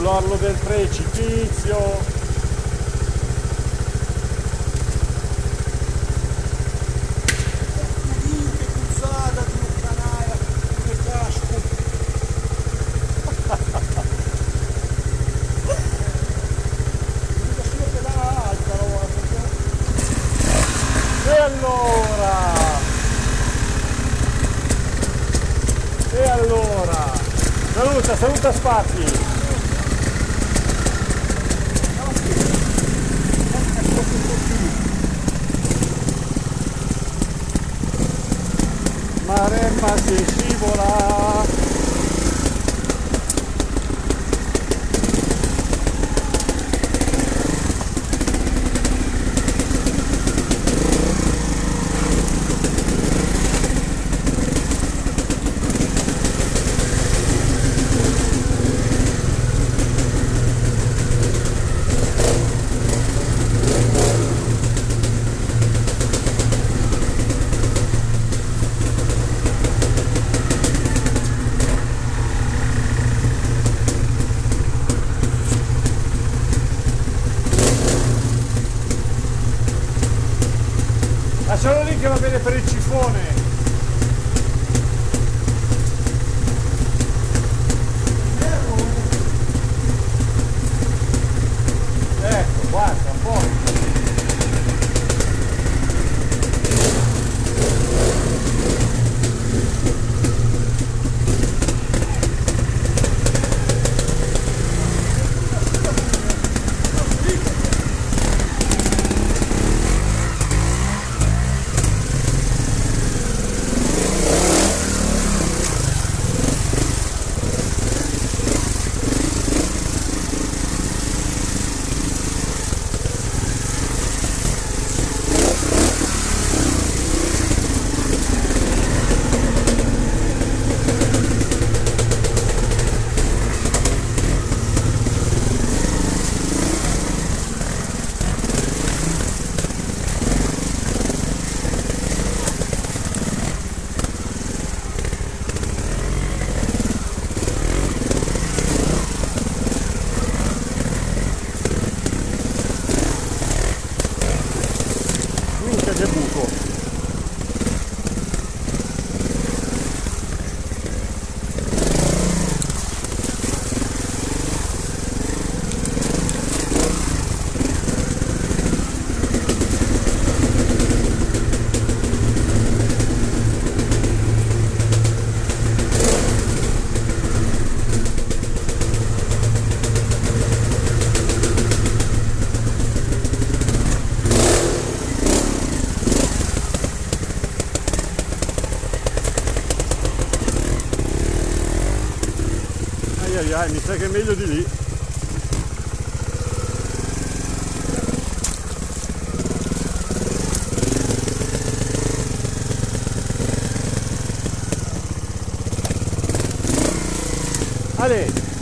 sull'orlo del precipizio. Che puzzata di un canaia, che casco. Solo che là alta E allora? E allora? Saluta Spazzi! Maremma si scivola! Lascialo lì che va bene per il cifone. Ecco, guarda, poi. Minchia che buco. Mi sa che è meglio di lì. Ale!